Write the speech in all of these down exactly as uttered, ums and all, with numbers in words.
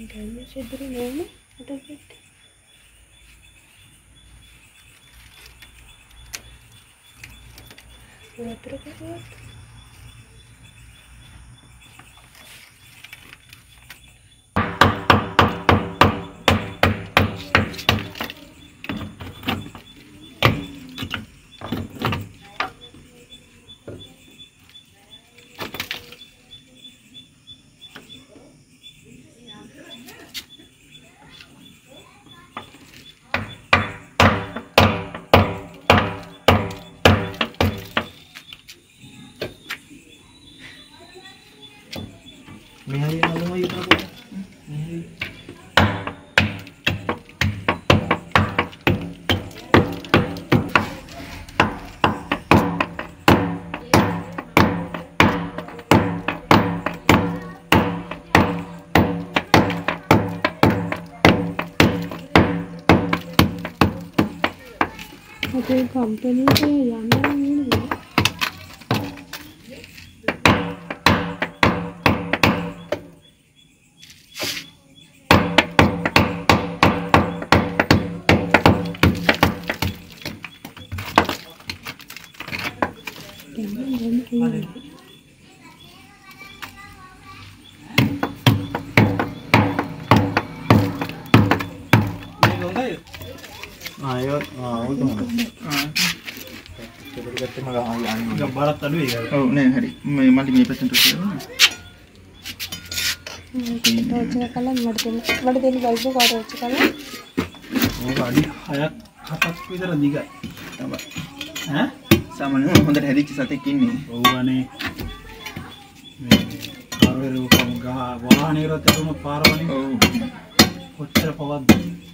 Kayaknya saya beri nama atau gitu. Buat terus buat. Mehari malu ayu tak apa. Mehari. Ada company tu yang ni. Ayo, ah, itu mana? Ah, coba kita malah ayo anu. Enggak barat tadi ya? Oh, nih hari, memang lima persen tu sih. Kita cakap kalau merdeka, merdeka ni baik buat orang cakap lah. Oh, hari hayat hatat kita ada tiga. Apa? Hah? Sama ni, orang dah hari kisah tekin ni. Oh, ane. Paru kamu gah, wah ni rata rumah paru ni. Oh, kocar pawat.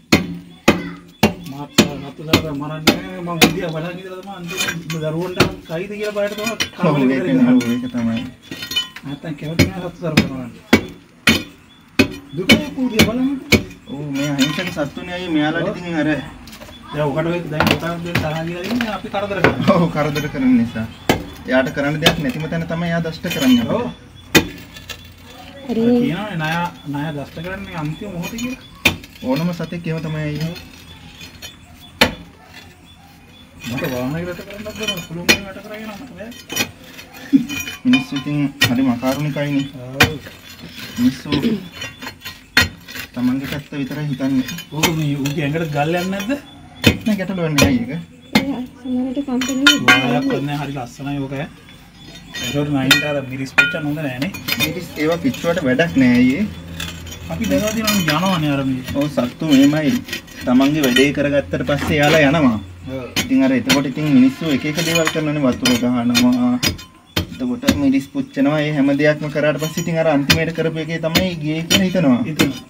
Mata mata dah mana ni, mang dia badan kita tu mana tu daruan dah kaya tu kira bayar tu. Oh, ini kan, oh, ini kata mana? Mata kau tu mana satu sarap mana? Dua kau dia badan. Oh, मैं हिंसा के साथ तो नहीं आई मैं आला कितनी है रे या वो कटो एक दाई होता है तो तारा गिरा नहीं आप ही कर दर कर ओ कर दर करने नहीं सा यार करने दिया नहीं थी मतलब तमें याद दस्ट करने ओ अरे किया नया नया दस्ट करने अंतिम होती है वो ना मैं साथे क्यों तमें आई हूँ मतलब वाहन की रहते करने लगता है फुलों में बैठा कराएगा ना मतलब मिनिस्ट्री हरी मकारों का ही नहीं मिनिस्ट्री තමන්ගේ පැත්ත විතරයි හිතන්නේ. ඕක මේ ඌගේ ඇඟට ගල් යන්නේ නැද්ද? නෑ ගැටලුවක් නෑ ඒක. ඒ සමහරට කම්පැනි වායක් වන්නේ හරි ලස්සනයි ඕක. ඒකට නයින්ට අර මිරිස් පිච්ච නොද නෑනේ. මිරිස් ඒවා පිච්චුවට වැඩක් නෑ අයියේ. අපි දැනලා දිනවා යනවනේ අර මේ. ඔව් සත්තු මේමයි. තමන්ගේ වැඩේ කරගත්තට පස්සේ යාලා යනවා. ඔව්. ඉතින් අර එතකොට ඉතින් මිනිස්සු එක එක දේවල් කරනනේ වතුර ගහනවා. එතකොට මිරිස් පුච්චනවා. මේ හැම දෙයක්ම කරාට පස්සේ ඉතින් අර අන්තිමේට කරපු එකේ තමයි ගියේ කියලා හිතනවා. හිතනවා.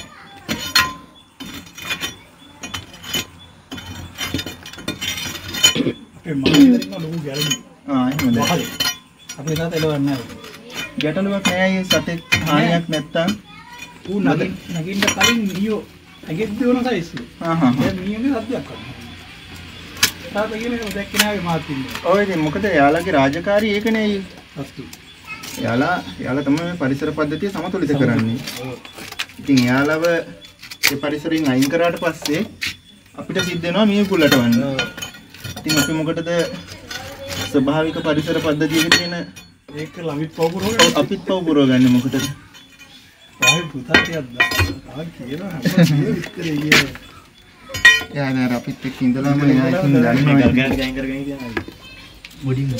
මාළිගරින් ලොකු ගැලුම් ආ එහෙමද අපේ තාත්තා එළවන්නේ නැහැ ගැටලුවක් නෑ අයියේ සතෙක් හානියක් නැත්තම් ඌ නගින් නගින්න කලින් නියෝ ඇගෙත් දෙවන සයිස් හා හා දැන් නියෝගේ සද්දයක් කරනවා තාත්තා කියන්නේ දැක්කේ නැහැ මාත් ඉන්නේ ඔය ඉතින් මොකද යාළුවගේ රාජකාරිය ඒකනේ අයියේ අස්තු යාළුවා යාළුවා තමයි පරිසර පද්ධතිය සමතුලිත කරන්නේ ඔව් ඉතින් යාළුවව ඒ පරිසරයෙන් අයින් කරාට පස්සේ අපිට සිද්ධ වෙනවා මිය කුල්ලට වන්න ඉතින් අපි මොකටද ස්වභාවික පරිසර පද්ධතියක තියෙන ඒක ළමිත් පව පුරවගන්න අපිත් පව පුරවගන්නේ මොකටද? ආයි පුතා ටිකක් දාලා කියලා හැමෝම විස්තරේ කියන. යා නේද අපිත් එක්ක ඉඳලාම නේ ආයිත් දන්නවා ගෑන් ගෑන් කරගෙන ඉඳලා. මුඩින්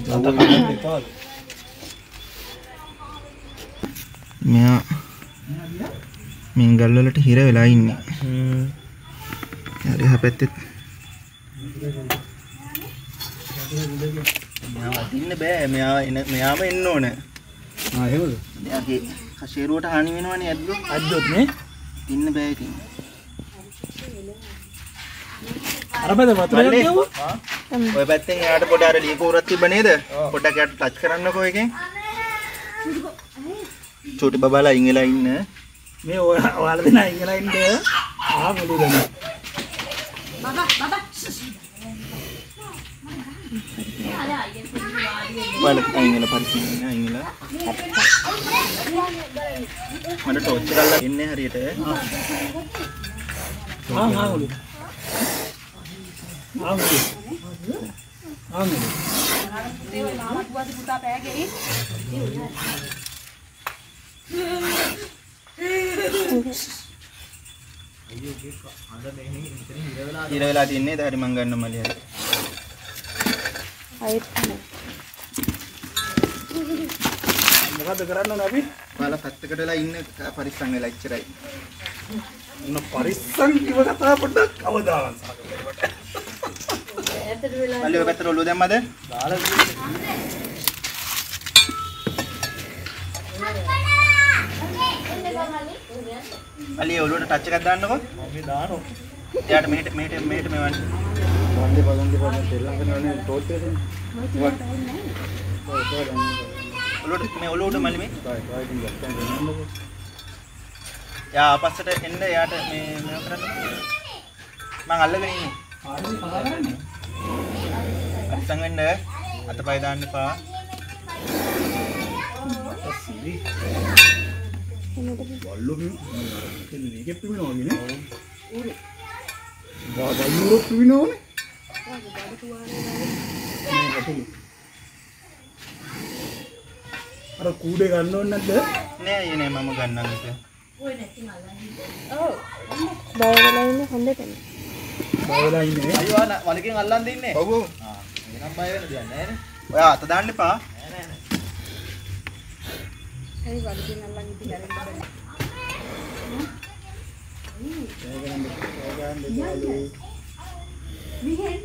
මෙයා මින්ගල් වලට හිර වෙලා ඉන්නේ. හ්ම්. යාරේ හැපැත්තේ මෙයා දින්න බෑ මෙයා එන මෙයාම එන්න ඕන. ආ එහෙමද? මෙයාගේ කෂේරුවට හානි වෙනවනේ ඇද්දොත්. ඇද්දොත් නේ? දින්න බෑ ඉතින්. අර බද වතුර ගියවෝ? ඔය පැත්තෙන් එයාට පොඩ අර ලී කෝරක් තිබ්බ නේද? පොඩ්ඩක් එයාට ටච් කරන්නකෝ එකෙන්. චෝටි බබාලා ඉංගලා ඉන්න. මේ ඔයාලා දෙනා ඉංගලා ඉන්න. ආ මොලු දෙන්න. බබා බබා බලත් අයින් වෙලා පරිස්සමෙන් අයින් වෙලා. මට ටෝච් එක අල්ලලා ඉන්නේ හරියට. ආ ආ ඔලු. ආ ඔලු. ආ ඔලු. ඉර වෙලා තින්නේ ඊට හරි මං ගන්න මල්ලි හරි. අයත් නෑ. මොකද කරන්න ඕන අපි? ඔයාලා පැත්තකට වෙලා ඉන්න පරිස්සම් වෙලා ඉච්චරයි. මොන පරිස්සම් කිව කතා පොඩ්ඩක් අවදානම් සාකච්ඡාවට. මල්ලි ඔය පැත්තට ඔළුව දැම්මද? දාලා මල්ලි ඔළුවට ටච් එකක් දාන්නකෝ. මේ දානවා. එයාට මෙහෙට මෙහෙට මෙහෙට මෙවන්න. වන්දේ පදන්දේ පදන් දෙල්ලම් කරනවනේ ටෝච් එකේ. ඔළුවට මේ ඔළුවට මල්ලි මේ. බයි බයි ඉතින් ගත්තම දෙන්නම්කෝ. යා ආපස්සට එන්න එයාට මේ මේව කරන්න. මං අල්ලගෙන ඉන්නේ. ආන්නේ කතා කරන්නේ. පරිස්සම් වෙන්න. අතපය දාන්න එපා. සිරි. වල්ලු මෙන්න මේකෙත් පිමිනවගේ නේ. ඌනේ. වා වල්ලු පිමිනවනේ. අර කූඩේ ගන්න ඕනේ නැද්ද? නෑ අයියේ නෑ මම ගන්නම් ඒක. ඔව්. බය වෙලා ඉන්නේ හොඳට නේ. බය වෙලා ඉන්නේ. අයියෝ ආ වලකින් අල්ලන් දෙන්නේ. ඔව් ඔව්. ආ එනම් බය වෙන්න දෙයක් නෑනේ. ඔයා අත දාන්න එපා. නෑ නෑ නෑ. හරි වලකින් අල්ලන් ඉති කරෙන්න බෑ. මිහෙන්න.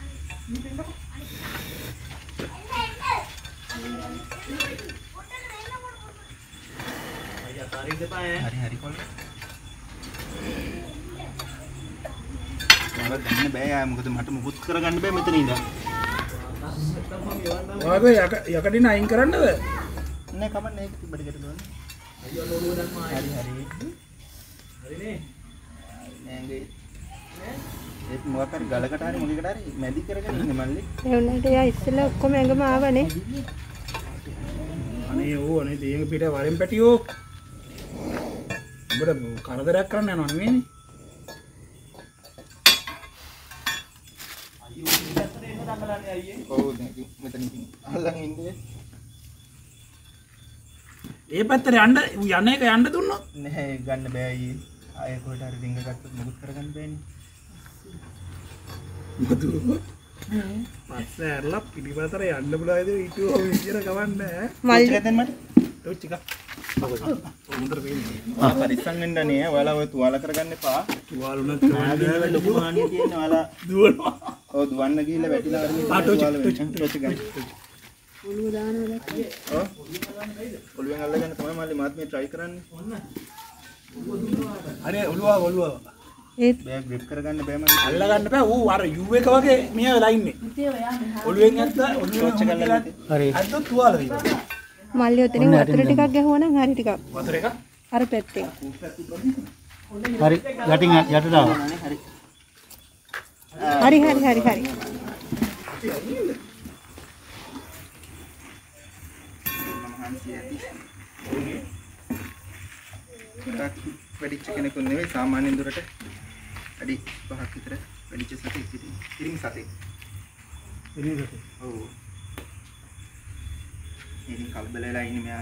හරි හරි කොල්ල. මම ගන්න බෑ යා මොකද මට මුකුත් කරගන්න බෑ මෙතන ඉඳන්. ඔයාගේ යක යකඩින අයින් කරන්නද? නෑ කමන්නේ ඒක තිබ්බට කට දුන්න. අයියෝ නෝරුව දැම්මා. හරි හරි. හරිනේ. නෑගේ. ඒක මොකක් හරි ගලකට හරි මොකකට හරි මැදි කරගෙන ඉන්නේ මල්ලි. ඒ වුණාට එයා ඉස්සෙල්ලා ඔක්කොම ඇඟම ආවනේ. අනේ ඕ අනේ තේඟ පිට වරෙන් පැටියෝ. ඔබට කරදරයක් කරන්න යනවා නෙමෙයිනේ. අයියෝ ඉස්සරට එන්න දඟලන්නේ අයියේ. ඔව් දැන් මෙතන ඉන්නේ. අල්ලන් ඉන්නේ. ඒ පැත්තට යන්න යන එක යන්න දුන්නොත් නෑ ගන්න බෑ අයියේ. ආයෙ කොහෙට හරි රින්ග ගත්තොත් මොකුත් කරගන්න බෑනේ. මොකද? පස්සේ ඇරලා පිළිපතර යන්න පුළුවන් ඉතින් ඊටෝ විදියට ගවන්න ඈ. මල්ලි ටිකක් දෙන්න මට. ටොච් එක. හොඳට පේන්නේ. ආ පරිස්සම් වෙන්න නේ. ඔයාලා ඔය තුවාල කරගන්න එපා. තුවාල උනත් ආගේ ලොකු හානිය තියෙනවා. ඔයාලා දුවනවා. ඔව් දුවන්න ගිහිල්ලා වැටිලා වරමින් ආ ටොච් තුවාල ටොච් වෙන්න. ටොච් ගන්න. ඔළුව දානවා දැක්කේ. ඔව්. ඔළුවෙන් අල්ලගන්න තමයි මල්ලි මාත් මේ try කරන්නේ. හරි ඔළුව ඔළුව. ඒත් බෑ grip කරගන්න බෑ මල්ලි. අල්ල ගන්න බෑ. ඌ අර U එක වගේ මෙයා වෙලා ඉන්නේ. ඔළුවෙන් ඇත්ත ඔළුවෙන් ටොච් එක අල්ලලා හරි. අද තුවාල වෙනවා. මල්ලි ඔතනින් වතුර ටිකක් ගැහුවා නම් හරි ටිකක්. වතුර එක. අර පැත්තේ. හරි යටින් යටට ආව. හරි. හරි හරි හරි හරි. වැඩිච්ච කෙනෙකුන් නෙවෙයි සාමාන්‍යයෙන් දුරට අඩි පහක් විතර වැඩිච්ච සතෙක් ඉතින් ඉරින් සතෙක්. ඉරින් සතෙක්. ඔව්. ඉතින් කලබල වෙලා ඉන්නේ මෙයා.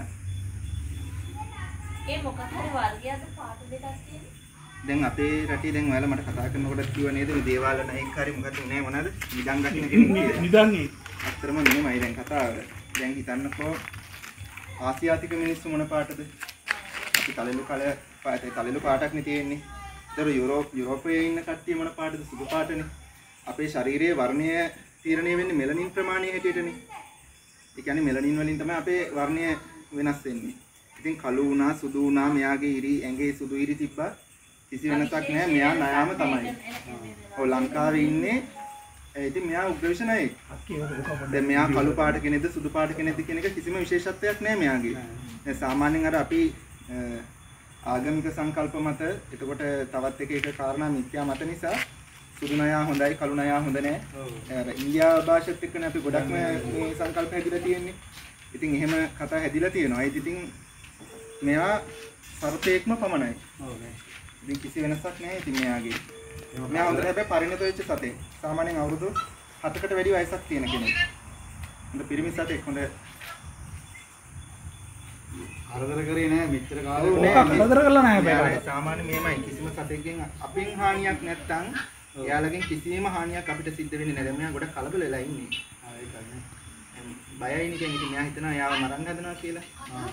ඒ මොකක් හරි වර්ගයක්ද පාට දෙකක් තියෙන්නේ? දැන් අපේ රටේ දැන් ඔයාලා මට කතා කරනකොට කිව්ව නේද මේ දේවාල නැහින් හරි මොකද උනේ මොනවාද? නිදන් ගන්න කෙනෙක්. නිදන් ඒ. අත්‍තරම නෙමෙයි දැන් කතාව. දැන් හිතන්නකෝ ආසියාතික මිනිස්සු මොන පාටද? අපි කලෙලු කල පාටේ කලෙලු පාටක් නේ තියෙන්නේ. ඒතර යුරෝප් යුරෝපයේ ඉන්න කට්ටිය මොන පාටද? සුදු පාටනේ. අපේ ශරීරයේ වර්ණය තීරණය වෙන්නේ මෙලනින් ප්‍රමාණය හැටියටනේ. ඒ කියන්නේ මෙලනින් වලින් තමයි අපේ වර්ණය වෙනස් වෙන්නේ. ඉතින් කළු වුණා සුදු වුණා මෙයාගේ ඉරි ඇඟේ සුදු ඉරි තිබ්බා කිසි වෙනසක් නැහැ. මෙයා නයාම තමයි. ඔව් ලංකාවේ ඉන්නේ ඉතින් මෙයා උග්‍රවිෂණයි. දැන් මෙයා කළු පාට කෙනෙක්ද සුදු පාට කෙනෙක්ද කියන එක කිසිම විශේෂත්වයක් නැහැ මෙයාගේ. දැන් සාමාන්‍යයෙන් අර අපි ආගමික සංකල්ප මත එතකොට තවත් එක එක කාරණා මිත්‍යා මත නිසා සුදු නයා හොඳයි කළු නයා හොඳ නැහැ. අර ඉන්දියාව භාෂාවත් එක්කනේ අපි ගොඩක්ම මේ සංකල්ප හැදිලා තියෙන්නේ. ඉතින් එහෙම කතා හැදිලා තියෙනවා. ඒත් ඉතින් මෙයා සර්පේක්ම පමණයි. ඔව් නේ. ඉතින් කිසි වෙනසක් නැහැ ඉතින් මෙයාගේ. මෙයා හොඳට හැබැයි පරිණත වෙච්ච සතෙක්. සාමාන්‍යයෙන් අවුරුදු හතකට වැඩි වයසක් තියෙන කෙනෙක්. හොඳ පිරිමි සතෙක් හොඳ කරදර කරේ නෑ මෙච්චර කාලෙ නෑ කරදර කරලා නෑ බෑ. සාමාන්‍ය මේමයි කිසිම සතෙක්ගෙන් අපෙන් හානියක් නැත්තම් එයාලගෙන් කිසිම හානියක් අපිට සිද්ධ වෙන්නේ නැහැ. මෙයා ගොඩක් කලබල වෙලා ඉන්නේ. ආ ඒකයි. බයයිනේ කියන්නේ ඉතින් මෙයා හිතනවා යාව මරන්න හදනවා කියලා. ආ.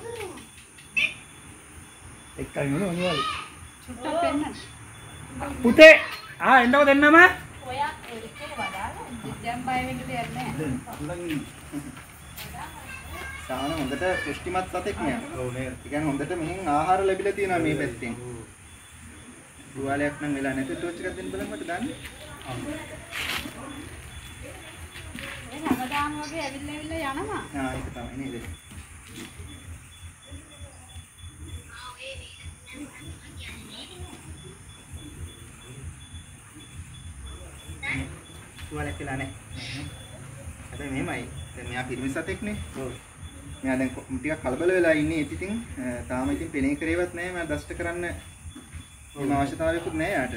එක්කයි නේ මොනවද? චුට්ටක් පෙන්නන්න. පුතේ ආ එන්නකො දෙන්නම. ඔයා ඒකේ වඩාලා දැන් බය වෙන්න දෙයක් නැහැ. සාමාන්‍ය හොඳට පුෂ්ටිමත් සතෙක් මෙයා. ඔව් නේද? ඒ කියන්නේ හොඳට මෙහෙන් ආහාර ලැබිලා තියෙනවා මේ පැත්තෙන්. තුවාලයක් නම් වෙලා නැති ටෝච් එකක් දෙන්න බලන්න මට දාන්න. ඒ හැමදාම වගේ ඇවිල්ලා ඇවිල්ලා යනවා. ආ ඒක තමයි නේද? තුවාලයක් වෙලා නැහැ. හැබැයි මෙහෙමයි. දැන් මෙයා පිරිමි සතෙක්නේ. ඔව්. මෙයා දැන් ටිකක් කලබල වෙලා ඉන්නේ. ඒත් ඉතින් තාම ඉතින් පෙනේ කරේවත් නැහැ. මම දෂ්ට කරන්න මේ අවශ්‍යතාවයකුත් නැහැ යාට.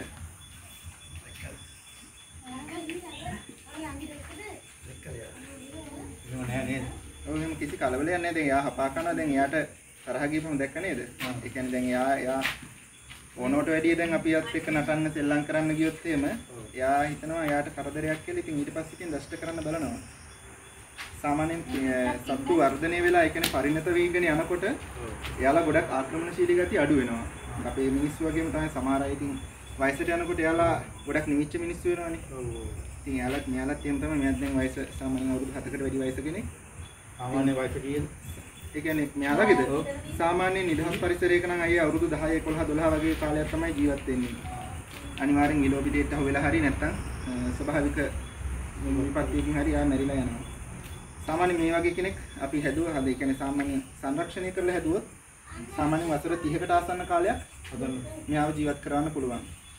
නෑ නේද? ඔව් එහෙම කිසි කලබලයක් නැහැ. දැන් එයා හපා කරනවා. දැන් එයාට තරහ ගිහම දැක්ක නේද? ඒ කියන්නේ දැන් එයා එයා ඕනෝට වැඩිය දැන් අපි යත් එක්ක නටන්න සෙල්ලම් කරන්න ගියොත් එහෙම එයා හිතනවා එයාට කරදරයක් කියලා. ඉතින් ඊට පස්සේ ඉතින් දෂ්ට කරන්න බලනවා. සාමාන්‍යයෙන් සත්තු වර්ධනය වෙලා ඒ කියන්නේ පරිණත වීගෙන යනකොට එයාලා ගොඩක් ආක්‍රමණශීලී ගතිය අඩු වෙනවා. අපේ මිනිස්සු වගේම තමයි සමහර අය ඉතින් වයසට යනකොට එයාලා ගොඩක් නිවිච්ච මිනිස්සු වෙනවානේ. ඔව්. ඉතින් එයාලත් මෙයාලත් එහෙම තමයි. මෙයාත් දැන් වයස සාමාන්‍යයෙන් අවුරුදු හතකට වැඩි වයස කෙනෙක්. සාමාන්‍ය වයස කීයද? ඒ කියන්නේ මෙයාලගේද? සාමාන්‍ය නිදහස් පරිසරයක නම් අයියා අවුරුදු දහය එකොළහ දොළහ වගේ කාලයක් තමයි ජීවත් වෙන්නේ. අනිවාර්යෙන් ගිලෝපිටේට අහු වෙලා හරි නැත්තම් ස්වභාවික විපත්තියකින් හරි ආ මැරිලා යනවා. සාමාන්‍ය මේ වගේ කෙනෙක් අපි හැදුවා හද ඒ කියන්නේ සාමාන්‍ය සංරක්ෂණය කරලා හැදුවොත් සාමාන්‍ය වසර තිහකට ආසන්න කාලයක් මෙයාව ජීවත් කරවන්න පුළුවන්.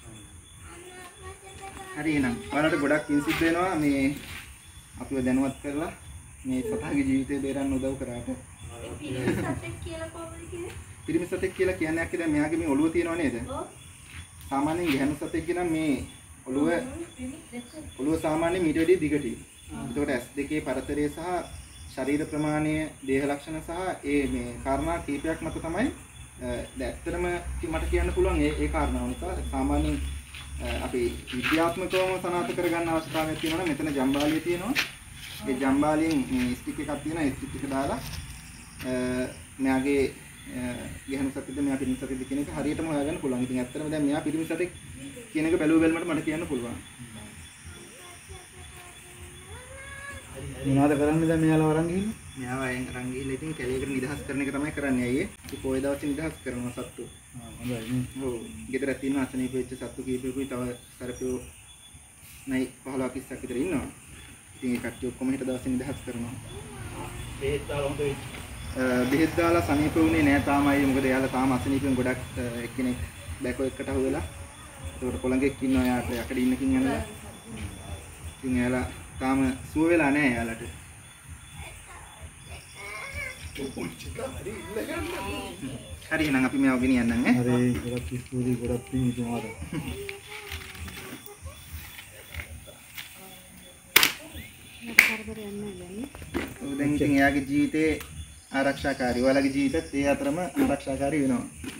හරි එහෙනම් ඔයාලට ගොඩක් පිං සිද්ධ වෙනවා මේ අපිව දැනුවත් කරලා මේ සතහගේ ජීවිතේ බේරන්න උදව් කරාට. පිරිමි සතෙක් කියලා කියන්නේ ඇක්කේ දැන් මෙයාගේ මේ ඔළුව තියෙනව නේද? සාමාන්‍යයෙන් ගැහණු සතෙක් නම් මේ ඔළුව ඔළුව සාමාන්‍යයෙන් මීට වැඩිය දිගටයි. එතකොට ඇස් දෙකේ පරතරය සහ ශරීර ප්‍රමාණය, දේහ ලක්ෂණ සහ ඒ මේ කාරණා කීපයක් මත තමයි ඇත්තටම මට කියන්න පුළුවන් ඒ ඒ කාරණාව නිසා සාමාන්‍යයෙන් අපි විද්‍යාත්මකවම සනාථ කරගන්න අවස්ථාවක් තියෙනවා නම් මෙතන ජම්බාලිය තියෙනවා. ඒ ජම්බාලියෙන් මේ ස්ටික් එකක් තියෙනවා. ඒ ස්ටික් එක දාලා මෙයාගේ ගැහණු සතෙක්ද මෙයා පිරිමි සතෙක්ද කියන එක හරියටම හොයාගන්න පුළුවන්. ඉතින් ඇත්තටම දැන් මෙයා පිරිමි සතෙක් කියන එක බැලුව බැලමට මට කියන්න පුළුවන්. මොනවද කරන්නේ දැන් මෙයාලා වරන් ගිහින්? මෙයාව අරන් අරන් ගිහලා ඉතින් කැලේකට නිදහස් කරන එක තමයි කරන්නේ අයියේ. අපි පොයේ දවසේ නිදහස් කරනවා සත්තු. ආ හොඳයි නේ. ඔව්. ගෙදර තියෙන අසනීප වෙච්ච සත්තු කීපෙකුයි තව සර්පයෝ නයි පහළොවක් ඉස්සක් විතර ඉන්නවා. ඉතින් ඒ කට්ටිය ඔක්කොම හෙට දවසේ නිදහස් කරනවා. බෙහෙත් දාලා හොඳ වෙච්ච. බෙහෙත් දාලා සනීප වුණේ නෑ තාමයි. මොකද එයාලා තාම අසනීපෙන් ගොඩක් එක්කෙනෙක් බැකෝ එක්කට අහු වෙලා. ඒකට පොළඟෙක් ඉන්නවා යාට යකඩ ඉන්නකින් යනවා. ඉතින් එයාලා තාම සුව වෙලා නෑ එයාලට. හරි එහෙනම් අපි මේව ගෙනියන්නම් ඈ. හරි ගොඩක් ස්තුතියි ගොඩක් පිං ඉතිමාට. දැන් ඉතින් එයාගේ ජීවිතේ ආරක්ෂාකාරී. ඔයාලගේ ජීවිතත් ඒ අතරම ආරක්ෂාකාරී වෙනවා.